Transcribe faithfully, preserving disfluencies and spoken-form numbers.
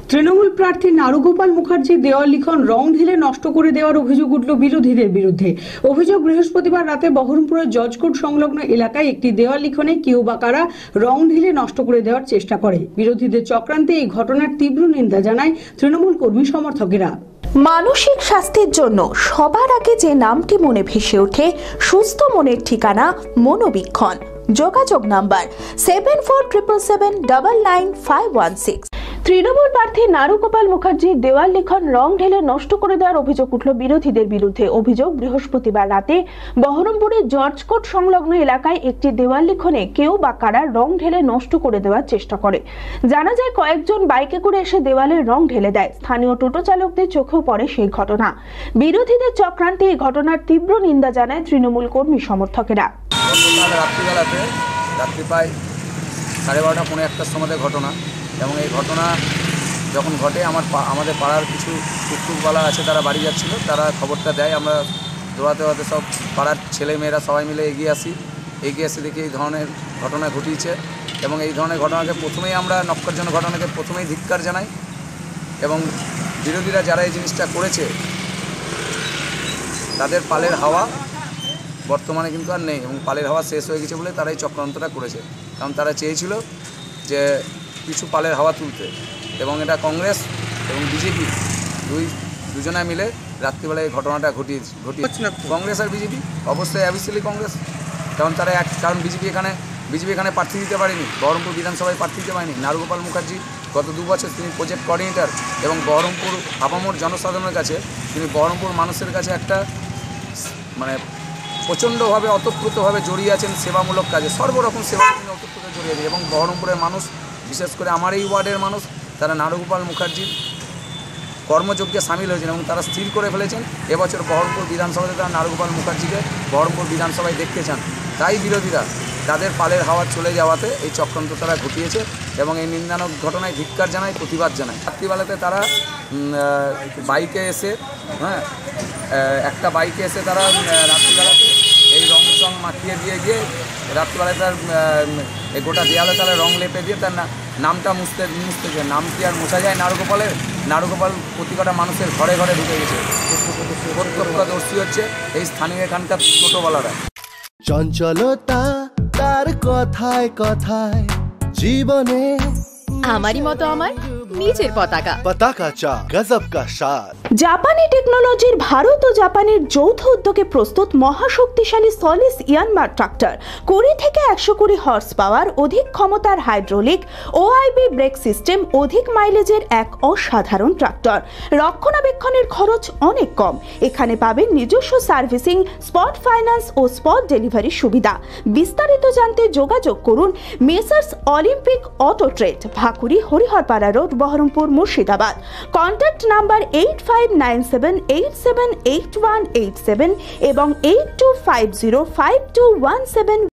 তৃণমূল প্রার্থী নারুগোপাল মুখার্জি দেওয়াল লিখন রং ঢেলে নষ্ট করে দেওয়ার অভিযোগ উঠল বিরোধীদের বিরুদ্ধে। অভিযোগ, বৃহস্পতিবার রাতে বহরমপুরের জজকোর্ট সংলগ্ন এলাকায় একটি দেওয়াল লিখনে কেউ বা কারা রং ঢেলে নষ্ট করে দেওয়ার চেষ্টা করে। বিরোধীদের চক্রান্তে এই ঘটনার তীব্র নিন্দা জানায় তৃণমূল কর্মী সমর্থকেরা। মানসিক স্বাস্থ্যের জন্য সবার আগে যে নামটি মনে ভেসে ওঠে, সুস্থ মনের ঠিকানা মনোবীক্ষণ। যোগাযোগ number seven four triple seven double nine five one six. Trinamool প্রার্থী নারুগোপাল মুখার্জির দেওয়াল লিখন রং ঢেলে নষ্ট করে দেওয়ার অভিযোগ উঠল বিরোধীদের বিরুদ্ধে। অভিযোগ, বৃহস্পতিবার রাতে বহরমপুরের জজকোর্ট সংলগ্ন এলাকায় একটি দেওয়াল লিখনে কেউ বা কারা রং ঢেলে নষ্ট করে দেওয়ার চেষ্টা করে। জানা যায়, কয়েকজন বাইকে করে এসে দেওয়ালের রং ঢেলে দেয়। স্থানীয় টোটো চালকদের চোখেও পড়ে সেই ঘটনা। বিরোধীদের চক্রান্তে এই ঘটনার তীব্র নিন্দা জানায় তৃণমূল কর্মী সমর্থকেরা। রাত্রিবেলাতে রাত্রি প্রায় সাড়ে বারোটা পনেরো একটার সময় ঘটনা, এবং এই ঘটনা যখন ঘটে আমার আমাদের পাড়ার কিছু টুকটুকওয়ালা আছে, তারা বাড়ি যাচ্ছিল, তারা খবরটা দেয়। আমরা দৌড়াতে দৌড়াতে সব পাড়ার ছেলে মেয়েরা সবাই মিলে এগিয়ে আসি। এগিয়ে আসি দেখি এই ধরনের ঘটনা ঘটিয়েছে, এবং এই ধরনের ঘটনাকে প্রথমেই আমরা নক্কারজনক ঘটনাকে প্রথমেই ধিক্কার জানাই, এবং বিরোধীরা যারা এই জিনিসটা করেছে তাদের পালের হাওয়া বর্তমানে কিন্তু আর নেই, এবং পালের হাওয়া শেষ হয়ে গেছে বলে তারা এই চক্রান্তটা করেছে। কারণ তারা চেয়েছিল যে কিছু পালের হাওয়া তুলতে, এবং এটা কংগ্রেস এবং বিজেপি দুই দুজনে মিলে রাত্রিবেলায় এই ঘটনাটা ঘটিয়ে ঘটিয়েছে। কংগ্রেস আর বিজেপি অবশ্যই অ্যাবিসলি কংগ্রেস, কারণ তারা এক কারণ বিজেপি এখানে বিজেপি এখানে প্রার্থী দিতে পারেনি, বহরমপুর বিধানসভায় প্রার্থী দিতে পারেনি। নারুগোপাল মুখার্জি গত দু বছর তিনি প্রজেক্ট কোঅর্ডিনেটর, এবং বহরমপুর আপামর জনসাধারণের কাছে তিনি বহরমপুর মানুষের কাছে একটা মানে প্রচণ্ডভাবে অতপ্রতভাবে জড়িয়ে আছেন সেবামূলক কাজে, সর্বরকম সেবা তিনি অতপ্রত জড়িয়ে আছেন। এবং বহরমপুরের মানুষ, বিশেষ করে আমার এই ওয়ার্ডের মানুষ, তারা নারুগোপাল মুখার্জির কর্মযজ্ঞে সামিল হয়েছেন, এবং তারা স্থির করে ফেলেছেন এবছর বহরমপুর বিধানসভাতে তারা নারুগোপাল মুখার্জিকে বহরমপুর বিধানসভায় দেখতে চান। তাই বিরোধীরা তাদের পালের হাওয়া চলে যাওয়াতে এই চক্রান্ত তারা ঘটিয়েছে, এবং এই নিন্দাজনক ঘটনায় ধিক্কার জানায়, প্রতিবাদ জানায়। রাত্রিবেলাতে তারা বাইকে এসে হ্যাঁ একটা বাইকে এসে তারা রাত্রিবেলাতে এই রং চং মাখিয়ে দিয়ে গিয়ে রাত্রিবেলায় তার এই গোটা দেয়ালে তারা রং লেপে দিয়ে তার নামটা মুছতে মুছতে যায়। নাম কি আর মোছা যায় নারুগোপালের? নারুগোপাল প্রতিটা মানুষের ঘরে ঘরে ঢুকে গেছে। প্রত্যক্ষদর্শী হচ্ছে এই স্থানীয় এখানকার টোটোওয়ালারা। চঞ্চলতা তার কথায় কথায় জীবনে আমারই মতো আমার নিচের পতাকা পতাকা চা গজব কা স্বাদ। জাপানি টেকনোলজির ভারত ও জাপানের যৌথ উদ্যোগে প্রস্তুত মহাশক্তিশালী সলিস ইয়ানমার ট্রাক্টর, কুড়ি থেকে একশো কুড়ি হর্স পাওয়ার, অধিক ক্ষমতার হাইড্রোলিক ওআইবি ব্রেক সিস্টেম, অধিক মাইলেজের এক অসাধারণ ট্রাক্টর। রক্ষণাবেক্ষণের খরচ অনেক কম। এখানে পাবেন নিজস্ব সার্ভিসিং, স্পট ফাইন্যান্স ও স্পট ডেলিভারি সুবিধা। বিস্তারিত জানতে যোগাযোগ করুন Messrs Olympic auto trade, Bhakuri, Hariharpara road, Berhampore, Murshidabad. Contact number eight five nine seven eight seven eight one eight seven এবং eight two five zero five two one seven.